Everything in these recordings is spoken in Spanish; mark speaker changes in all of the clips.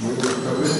Speaker 1: Muy buenas tardes.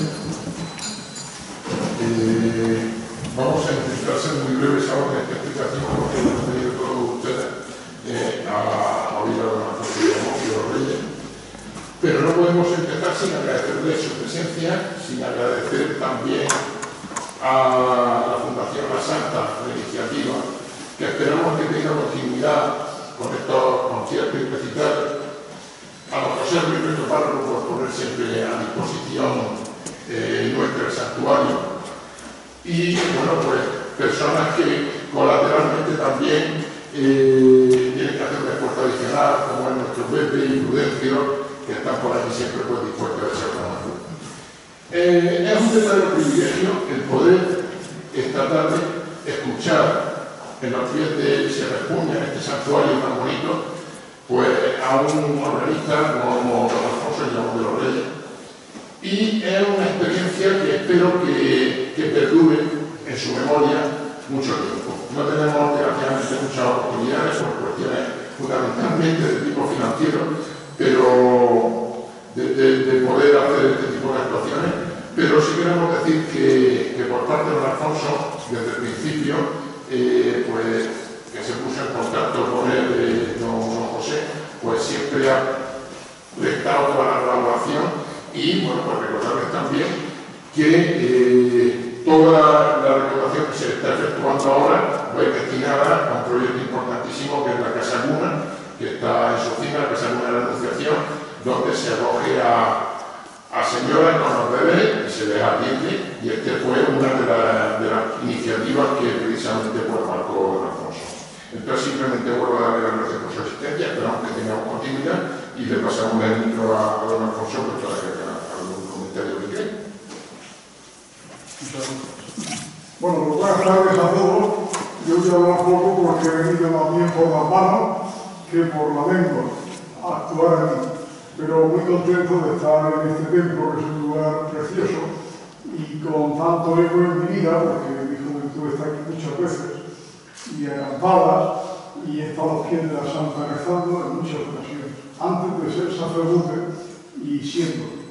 Speaker 1: Vamos a intentar ser muy breves ahora en esta explicación porque hemos tenido todos ustedes a oír a don Antonio y los Reyes. Pero no podemos empezar sin agradecerle su presencia, sin agradecer también a la Fundación La Santa, la iniciativa, que esperamos que tenga continuidad con estos conciertos y recitales. A don José Luis Reto Párroco por poner siempre a disposición nuestro santuario. Y bueno, pues personas que colateralmente también tienen que hacer un esfuerzo adicional, como es nuestro Pepe y Prudencio, que están por aquí siempre pues, dispuestos a echar una mano. Es un verdadero privilegio el poder esta tarde escuchar en los pies de Se Repuña, en este santuario tan bonito, pues a un organista como don Alfonso Llamón de los Reyes. Y es una experiencia que espero que perdure en su memoria mucho tiempo. No tenemos desgraciadamente muchas oportunidades por cuestiones fundamentalmente de tipo financiero, pero de poder hacer este tipo de actuaciones. Pero sí queremos decir que por parte de don Alfonso, desde el principio, pues que se puso en contacto con él, don José, pues siempre ha prestado toda la colaboración y, bueno, pues recordarles también que toda la recaudación que se está efectuando ahora va a ir destinada a un proyecto importantísimo que es la Casa Cuna, que está en Socina, la Casa Cuna de la Anunciación, donde se acoge a señoras con los bebés y se les atiende, y este fue una de las iniciativas que precisamente pues, marcó don Alfonso. Entonces simplemente vuelvo a darle las gracias por su asistencia, esperamos que tengamos continuidad y le pasamos el micro a don Alfonso para que haga algún comentario que cree.
Speaker 2: Bueno, buenas tardes a todos. Yo voy a hablar poco porque he venido también por las manos que por la lengua a actuar aquí. Pero muy contento de estar en este templo, que es un lugar precioso, y con tanto eco en mi vida, porque mi juventud está aquí muchas veces, y acampadas, y he estado a los pies de la Santa rezando en muchas ocasiones, antes de ser sacerdote y siendo.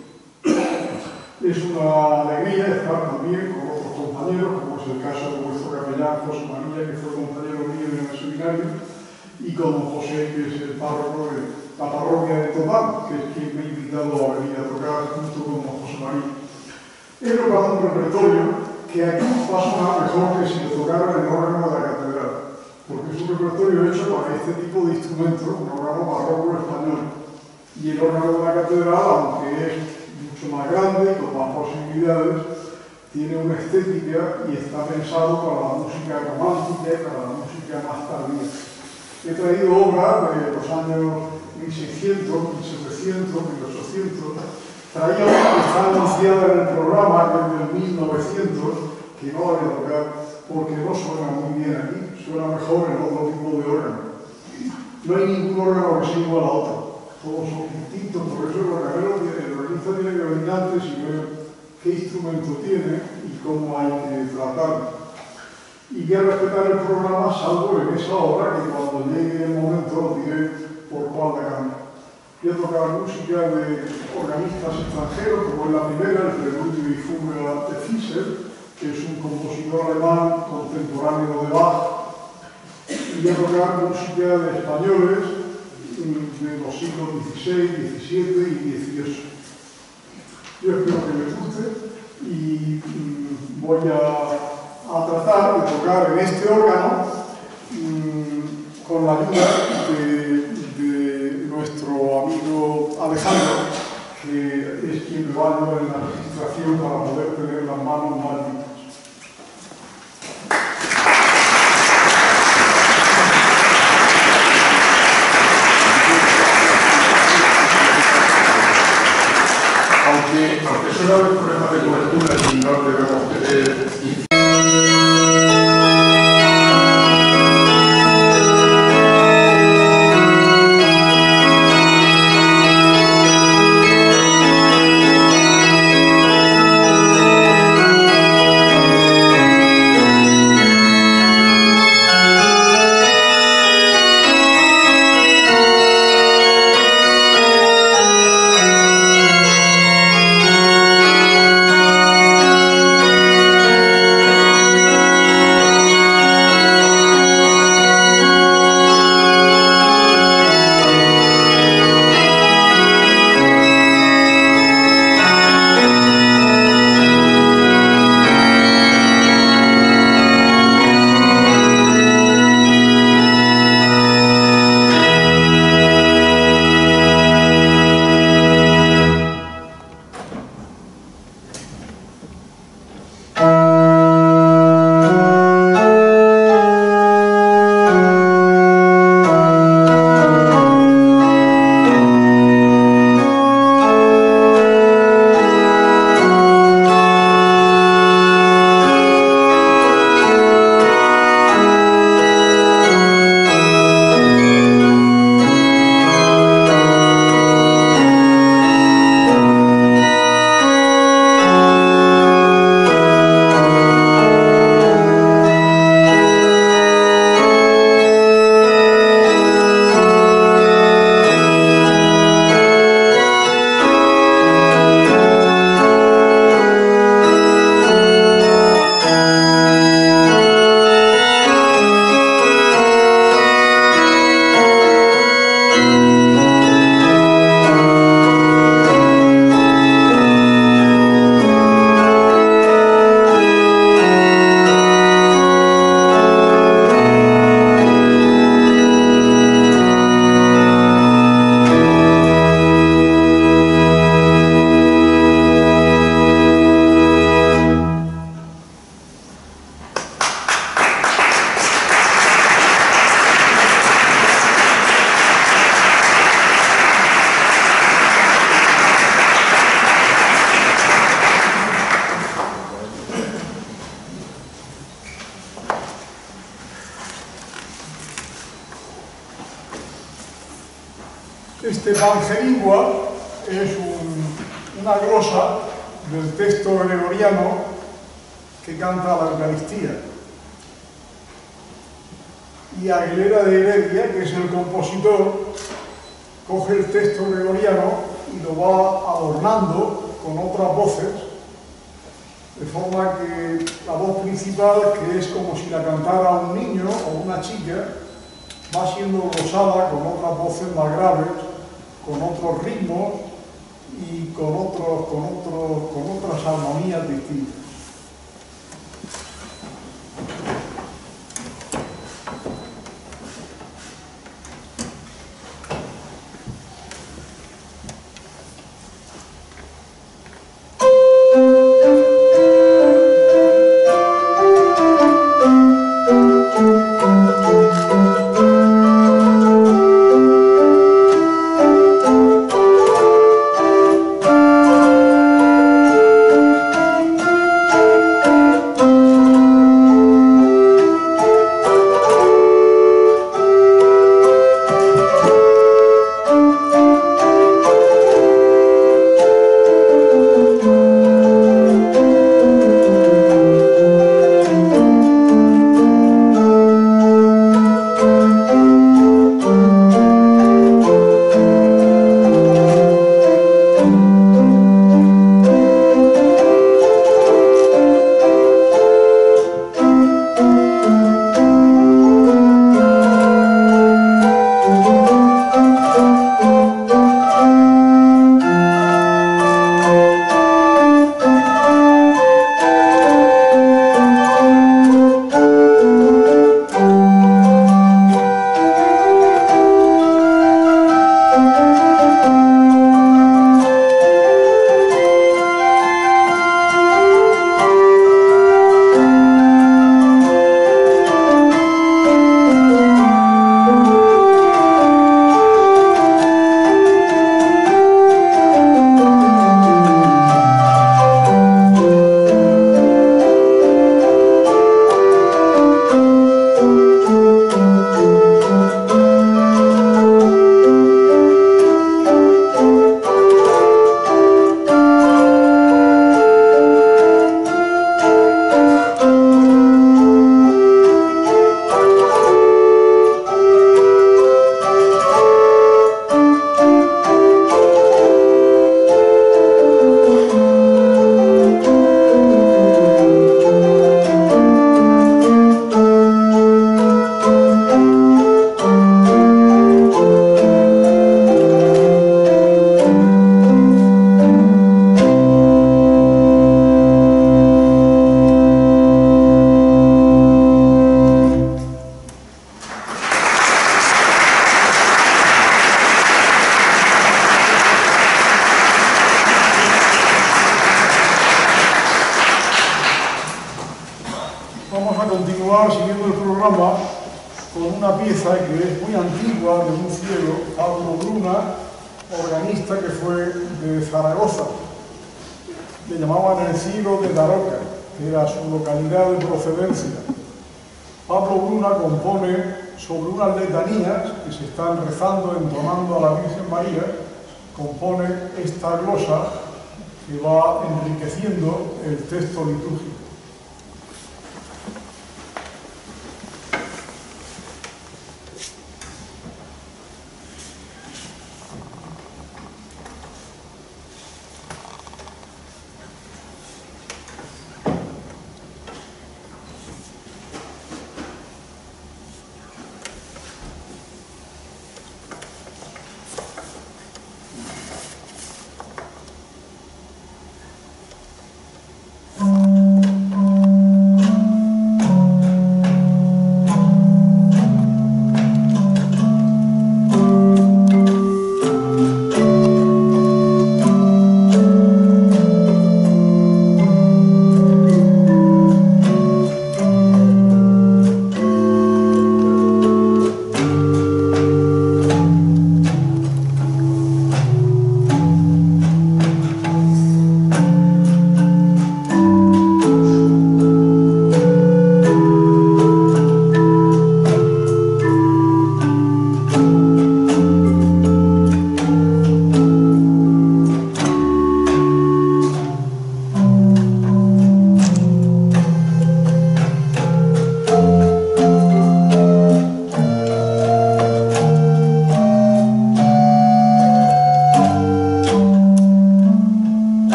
Speaker 2: Es una alegría estar también con otros compañeros, como es el caso de vuestro capellán José María, que fue compañero mío en el seminario, y con José, que es el párroco de la parroquia de Tobán, que es quien me ha invitado a venir a tocar junto con José María. He tocado un repertorio que aquí va a sonar mejor que si lo tocara el órgano de la catedral, porque es un repertorio hecho para este tipo de instrumentos, un órgano barroco español. Y el órgano de la catedral, aunque es mucho más grande y con más posibilidades, tiene una estética y está pensado para la música romántica y para la música más tardía. He traído obras de los años 1600, 1700, 1800. Traía una que está anunciada en el programa, que es del 1900, que no la voy a tocar porque no suena muy bien aquí, suena mejor en otro tipo de órgano. No hay ningún órgano que sea igual a otro, todos son distintos, por eso el organista tiene que venir antes y ver qué instrumento tiene y cómo hay que tratarlo. Y voy a respetar el programa, salvo en esa hora, que cuando llegue el momento lo diré por cuál de cambio. Voy a tocar música de organistas extranjeros, como es la primera, el Preludio y Fuga de Fischer, que es un compositor alemán contemporáneo de Bach. Y voy a tocar música de españoles de los siglos XVI, XVII y XVIII. Yo espero que les guste y voy a tratar de tocar en este órgano con la ayuda de nuestro amigo Alejandro, que es quien me va a ayudar en la registración para poder tener las manos más limpias.
Speaker 1: Aunque suele haber problemas de cobertura y no debemos tener
Speaker 2: Este Pangerigua es una glosa del texto gregoriano que canta la Eucaristía. Y Aguilera de Heredia, que es el compositor, coge el texto gregoriano y lo va adornando con otras voces, de forma que la voz principal, que es como si la cantara un niño o una chica, va siendo glosada con otras voces más graves, con otros ritmos y con otras armonías distintas. Vamos a continuar siguiendo el programa con una pieza que es muy antigua, de un cielo, Pablo Bruna, organista que fue de Zaragoza. Le llamaban el cielo de Daroca, que era su localidad de procedencia. Pablo Bruna compone sobre unas letanías que se están rezando, entonando a la Virgen María, compone esta glosa que va enriqueciendo el texto litúrgico.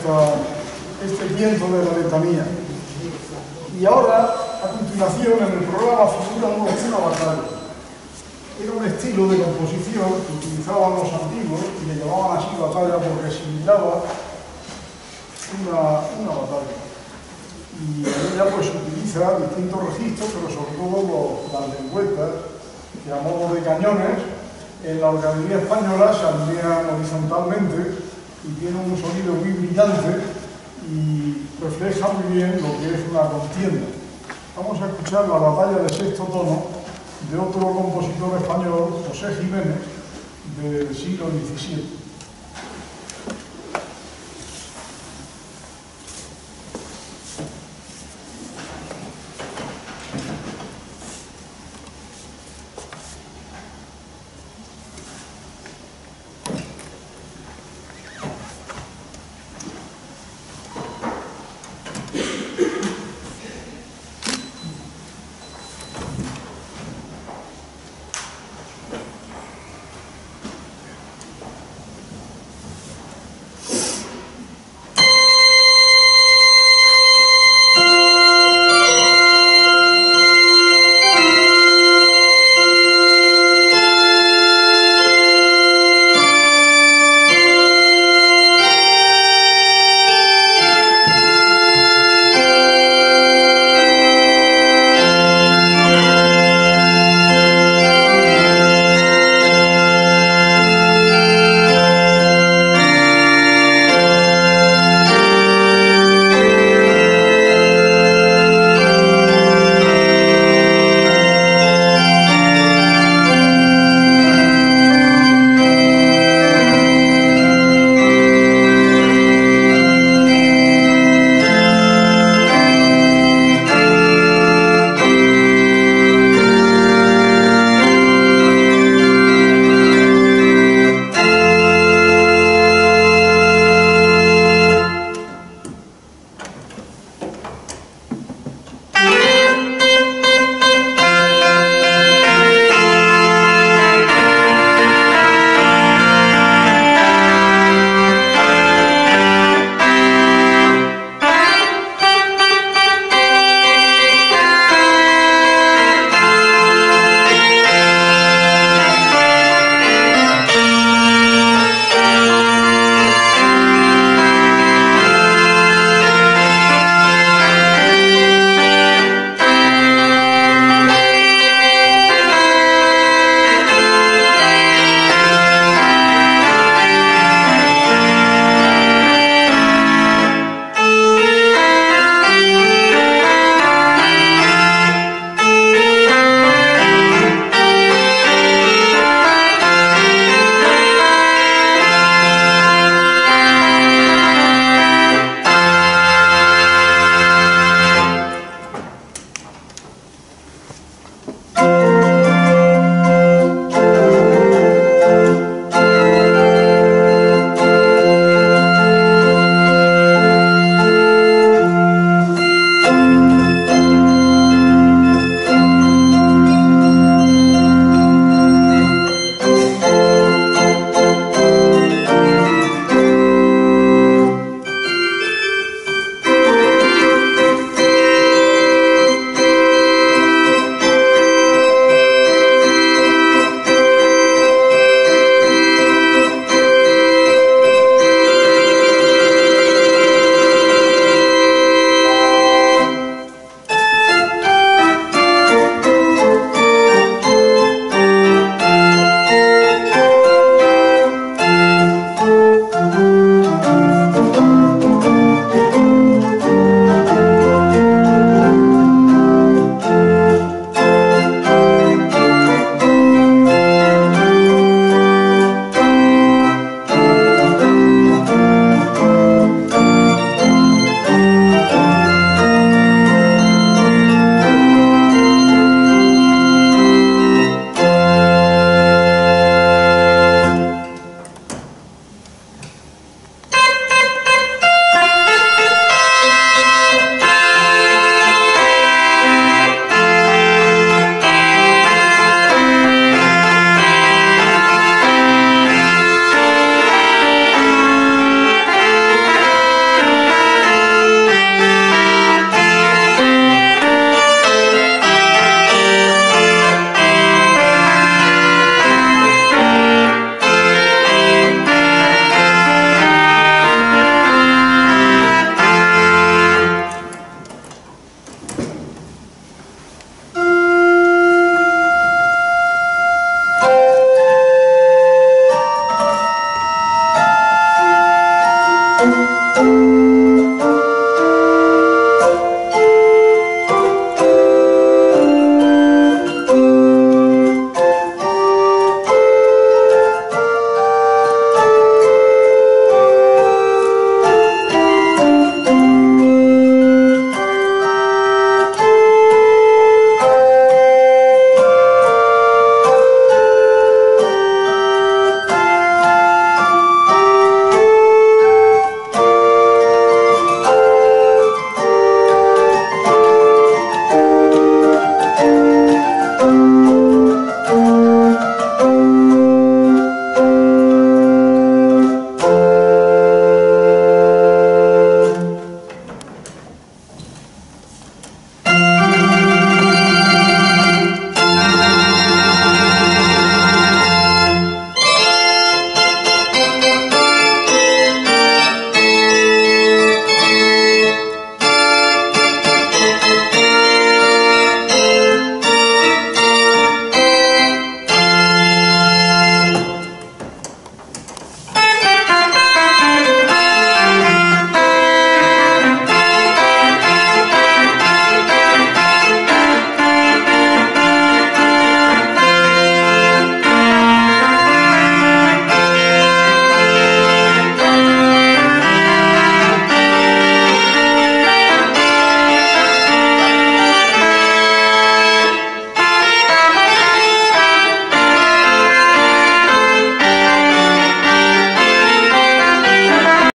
Speaker 2: este viento de la letanía. Y ahora, a continuación, en el programa figura una batalla. Era un estilo de composición que utilizaban los antiguos y le llamaban así batalla porque simulaba una batalla. Y en ella pues se utiliza distintos registros, pero sobre todo las lengüetas, que a modo de cañones en la organería española se alinean horizontalmente y tienen un sonido muy brillante y refleja muy bien lo que es una contienda. Vamos a escuchar la batalla de sexto tono de otro compositor español, José Jiménez, del siglo XVII.